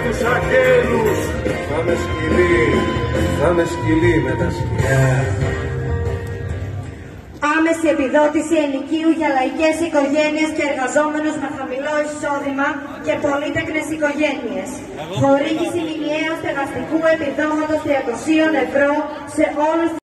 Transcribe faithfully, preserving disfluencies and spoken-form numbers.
τους αγγέλους. Θα με σκυλί, θα με σκυλί με τα σκυλιά. Άμεση επιδότηση ενοικίου για λαϊκές οικογένειες και εργαζόμενους με χαμηλό εισόδημα και πολύτεκνες οικογένειες. Χορήγηση μηνιαίου στεγαστικού επιδόματος τριακοσίων ευρώ σε όλους